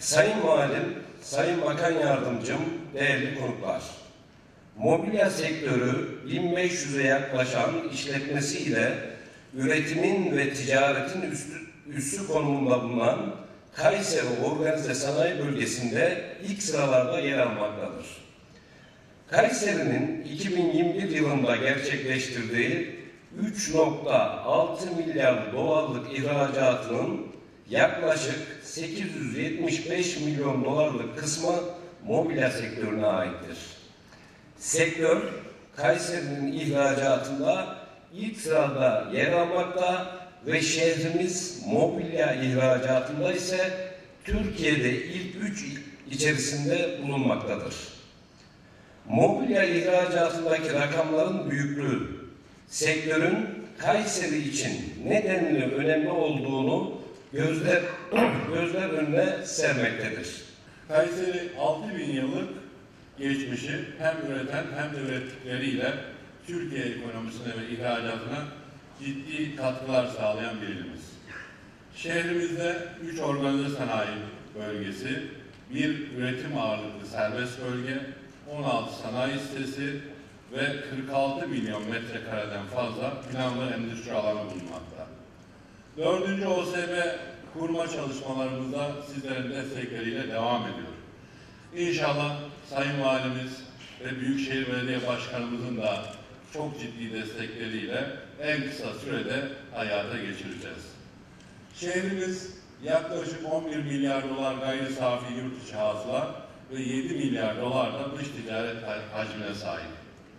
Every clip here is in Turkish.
Sayın Valim, Sayın Bakan Yardımcım, değerli konuklar. Mobilya sektörü 1500'e yaklaşan işletmesiyle üretimin ve ticaretin üssü konumunda bulunan Kayseri Organize Sanayi Bölgesi'nde ilk sıralarda yer almaktadır. Kayseri'nin 2021 yılında gerçekleştirdiği 3,6 milyar dolarlık ihracatının yaklaşık 875 milyon dolarlık kısmı mobilya sektörüne aittir. Sektör, Kayseri'nin ihracatında ilk sırada yer almakta ve şehrimiz mobilya ihracatında ise Türkiye'de ilk 3 içerisinde bulunmaktadır. Mobilya ihracatındaki rakamların büyüklüğü, sektörün Kayseri için nedenli önemli olduğunu gözler önüne sermektedir. Kayseri 6000 yıllık geçmişi hem üreten hem de ürettikleriyle Türkiye ekonomisine ve ihracatına ciddi katkılar sağlayan bir ilimiz. Şehrimizde 3 organize sanayi bölgesi, bir üretim ağırlıklı serbest bölge, 16 sanayi sitesi ve 46 milyon metrekareden fazla planlı endüstri alanı bulunmakta. 4. OSB kurma çalışmalarımızda sizlerin destekleriyle devam ediyor. İnşallah Sayın Valimiz ve Büyükşehir Belediye Başkanımızın da çok ciddi destekleriyle en kısa sürede hayata geçireceğiz. Şehrimiz yaklaşık 11 milyar dolar gayri safi yurt içi hasıla ve 7 milyar dolar da dış ticaret hacmine sahip.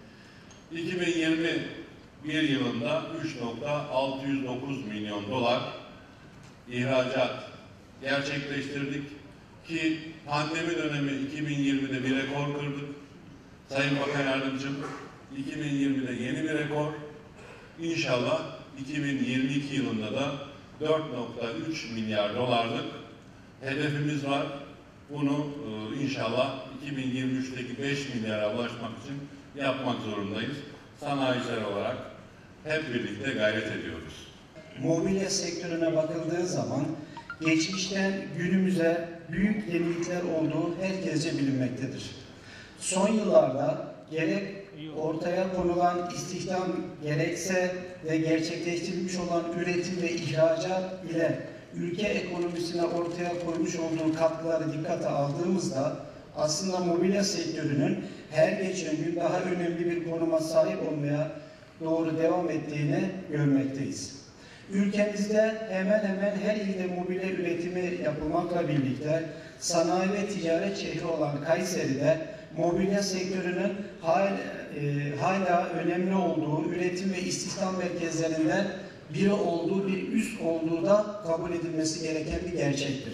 2021 yılında 3,609 milyon dolar ihracat gerçekleştirdik ki pandemi dönemi 2020'de bir rekor kırdık. Sayın Bakan Yardımcım, 2020'de yeni bir rekor. İnşallah 2022 yılında da 4,3 milyar dolarlık hedefimiz var. Bunu inşallah 2023'teki 5 milyara ulaşmak için yapmak zorundayız. Sanayiciler olarak hep birlikte gayret ediyoruz. Mobilya sektörüne bakıldığı zaman geçmişten günümüze büyük yenilikler olduğu herkesce bilinmektedir. Son yıllarda gerek ortaya konulan istihdam gerekse ve gerçekleştirilmiş olan üretim ve ihracat ile ülke ekonomisine ortaya koymuş olduğu katkıları dikkate aldığımızda aslında mobilya sektörünün her geçen gün daha önemli bir konuma sahip olmaya doğru devam ettiğini görmekteyiz. Ülkemizde hemen hemen her ilde mobilya üretimi yapılmakla birlikte sanayi ve ticaret şehri olan Kayseri'de mobilya sektörünün hala önemli olduğu, üretim ve istihdam merkezlerinden biri olduğu, bir üs olduğu da kabul edilmesi gereken bir gerçektir.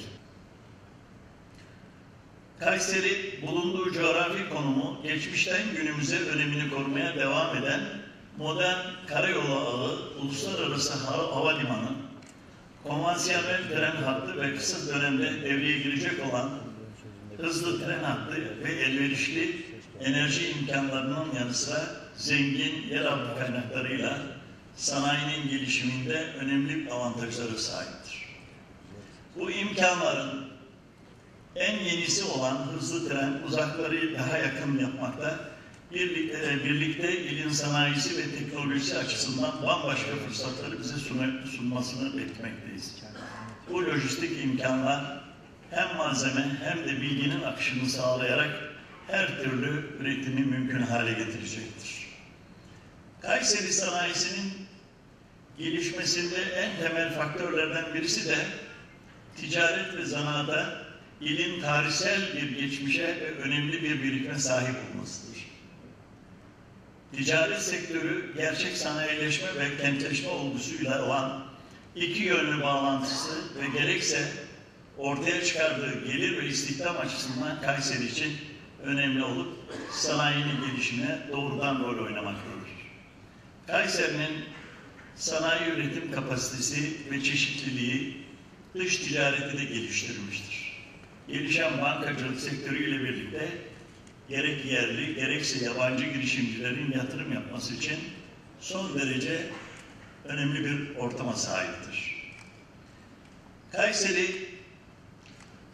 Kayseri, bulunduğu coğrafi konumu geçmişten günümüze önemini korumaya devam eden modern karayolu ağı, uluslararası havalimanı, konvansiyonel tren hattı ve kısa dönemde devreye girecek olan hızlı tren hattı ve elverişli enerji imkanlarının yanı sıra zengin yeraltı kaynaklarıyla sanayinin gelişiminde önemli avantajları sahiptir. Bu imkanların en yenisi olan hızlı tren uzakları daha yakın yapmakta, birlikte ilin sanayisi ve teknolojisi açısından bambaşka fırsatları bize sunmasını beklemekteyiz. Bu lojistik imkanlar hem malzeme hem de bilginin akışını sağlayarak her türlü üretimi mümkün hale getirecektir. Kayseri sanayisinin gelişmesinde en temel faktörlerden birisi de ticaret ve zanaatta ilin tarihsel bir geçmişe ve önemli bir birikime sahip olmasıdır. Ticaret sektörü gerçek sanayileşme ve kentleşme olgusuyla olan iki yönlü bağlantısı ve gerekse ortaya çıkardığı gelir ve istihdam açısından Kayseri için önemli olup sanayinin gelişimine doğrudan rol oynamaktadır. Kayseri'nin sanayi üretim kapasitesi ve çeşitliliği dış ticareti de geliştirmiştir. Gelişen bankacılık sektörüyle birlikte gerek yerli gerekse yabancı girişimcilerin yatırım yapması için son derece önemli bir ortama sahiptir. Kayseri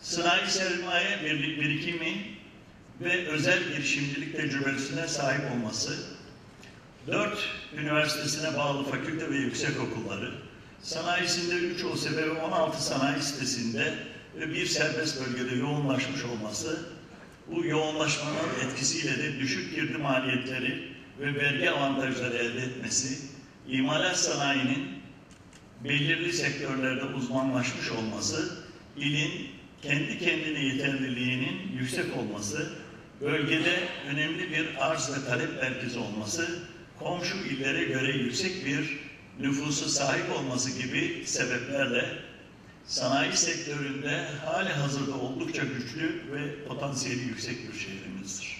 sanayi sermaye birikimi ve özel girişimcilik tecrübesine sahip olması, 4 üniversitesine bağlı fakülte ve yüksekokulları, sanayisinde 3 OSB ve 16 sanayi sitesinde ve bir serbest bölgede yoğunlaşmış olması, bu yoğunlaşmanın etkisiyle de düşük girdi maliyetleri ve vergi avantajları elde etmesi, imalat sanayinin belirli sektörlerde uzmanlaşmış olması, ilin kendi kendine yeterliliğinin yüksek olması, bölgede önemli bir arz ve talep merkezi olması, komşu illere göre yüksek bir nüfusu sahip olması gibi sebeplerle sanayi sektöründe hali hazırda oldukça güçlü ve potansiyeli yüksek bir şehrimizdir.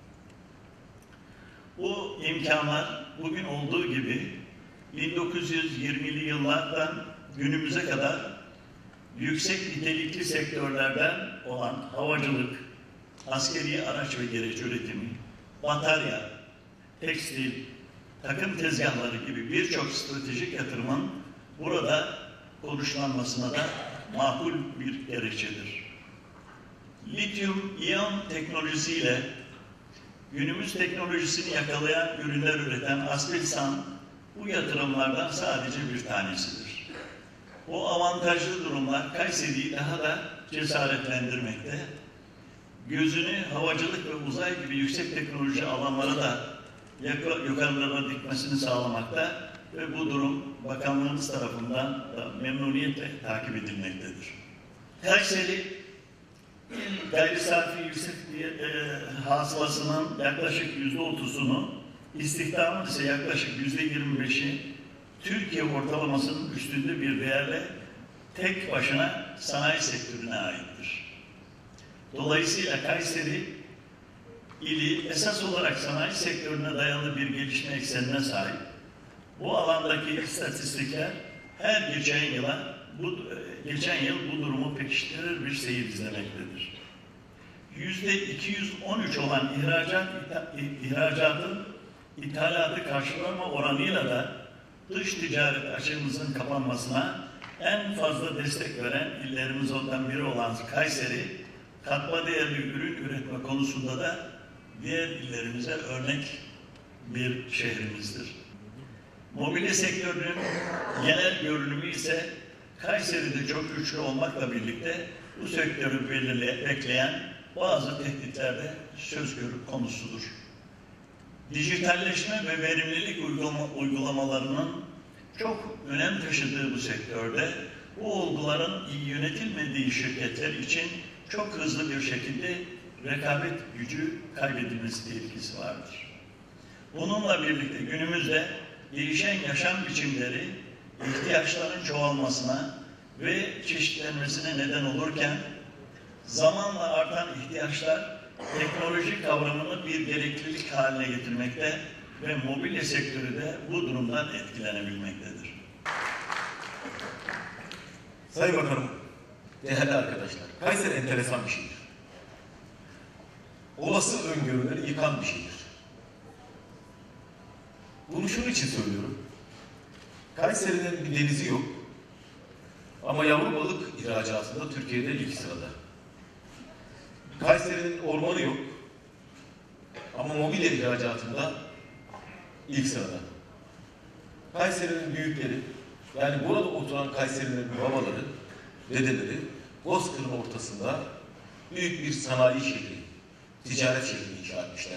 Bu imkanlar bugün olduğu gibi 1920'li yıllardan günümüze kadar yüksek nitelikli sektörlerden olan havacılık, askeri araç ve gereç üretimi, batarya, tekstil, takım tezgahları gibi birçok stratejik yatırımın burada konuşlanmasına da makul bir gerekçedir. Lityum iyon teknolojisiyle günümüz teknolojisini yakalayan ürünler üreten Aselsan bu yatırımlardan sadece bir tanesidir. Bu avantajlı durumlar Kayseri'yi daha da cesaretlendirmekte, gözünü havacılık ve uzay gibi yüksek teknoloji alanlara da yukarılara dikmesini sağlamakta ve bu durum bakanlığımız tarafından da memnuniyetle takip edilmektedir. Kayseri gayri safi yüksek hasılasının yaklaşık %30'unu, istihdamın ise yaklaşık %25'i Türkiye ortalamasının üstünde bir değerle tek başına sanayi sektörüne aittir. Dolayısıyla Kayseri ili esas olarak sanayi sektörüne dayalı bir gelişme eksenine sahip. Bu alandaki istatistikler her geçen yıl bu durumu pekiştirir bir seyir izlemektedir. %213 olan ihracatın ithalatı karşılama oranıyla da dış ticaret açığımızın kapanmasına en fazla destek veren illerimizden biri olan Kayseri, katma değerli ürün üretme konusunda da diğer illerimize örnek bir şehrimizdir. Mobilya sektörünün genel görünümü ise Kayseri'de çok güçlü olmakla birlikte bu sektörü bekleyen bazı tehditlerde söz konusudur. Dijitalleşme ve verimlilik uygulamalarının çok önem taşıdığı bu sektörde bu olguların iyi yönetilmediği şirketler için çok hızlı bir şekilde rekabet gücü kaybedilmesi tehlikesi vardır. Bununla birlikte günümüzde değişen yaşam biçimleri ihtiyaçların çoğalmasına ve çeşitlenmesine neden olurken zamanla artan ihtiyaçlar teknoloji kavramını bir gereklilik haline getirmekte ve mobilya sektörü de bu durumdan etkilenebilmektedir. Sayın Bakanım, değerli arkadaşlar, Kayseri enteresan bir şehir. Olası öngörüleri yıkan bir şehir. Bunu şunun için söylüyorum. Kayseri'nin bir denizi yok. Ama yavru balık ihracatında Türkiye'de ilk sırada. Kayseri'nin ormanı yok. Ama mobilya ihracatında ilk sırada. Kayseri'nin büyükleri, yani burada oturan Kayseri'nin babaları, dedeleri, Bozkır'ın ortasında büyük bir sanayi şehri, ticaret şehri inşa etmişler.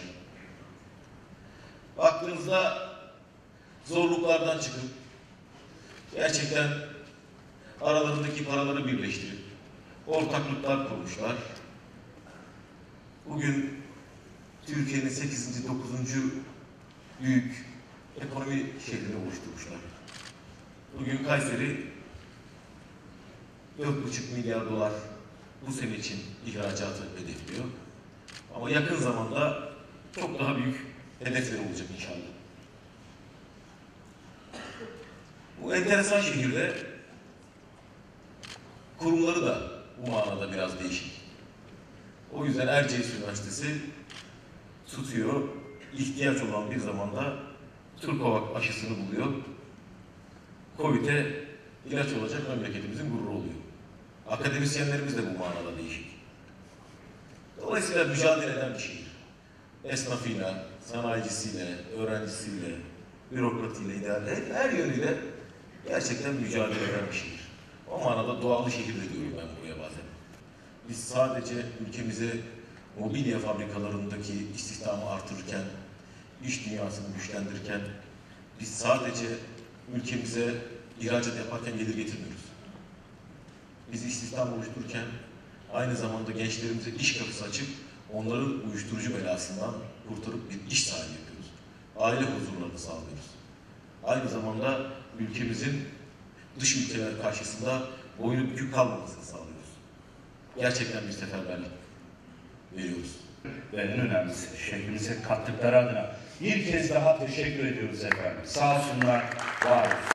Baktığınızda zorluklardan çıkıp gerçekten aralarındaki paraları birleştirip ortaklıklar kurmuşlar. Bugün Türkiye'nin 8. 9. büyük ekonomi şehrini oluşturmuşlar. Bugün Kayseri 4,5 milyar dolar bu sene için ihracatı hedefliyor. Ama yakın zamanda çok daha büyük hedefler olacak inşallah. Bu enteresan şehirde kurumları da bu manada biraz değişik. O yüzden Erciyes Üniversitesi tutuyor, ihtiyaç olan bir zamanda Turkovak aşısını buluyor. Covid'e ilaç olacak memleketimizin gururu oluyor. Akademisyenlerimiz de bu manada değişik. Dolayısıyla mücadele eden bir şehir. Esnafıyla, sanayicisiyle, öğrencisiyle, bürokratıyla, idareli, her yönüyle gerçekten mücadele eden bir şehir. O manada doğalı şehir de diyorum ben buraya bazen. Biz sadece ülkemize mobilya fabrikalarındaki istihdamı artırırken, iş dünyasını güçlendirirken, biz sadece ülkemize ihracat yaparken gelir getirmiyoruz. Biz istihdam oluştururken aynı zamanda gençlerimize iş kapısı açıp onları uyuşturucu belasından kurtarıp bir iş sahibi yapıyoruz. Aile huzurlarını sağlıyoruz. Aynı zamanda ülkemizin dış ülkeler karşısında boynu bükük kalmamasını sağlıyoruz. Gerçekten bir seferberlik veriyoruz. Ve en önemlisi şehrimize kattıkları adına bir kez daha teşekkür ediyoruz efendim. Sağ olsunlar, var olsun.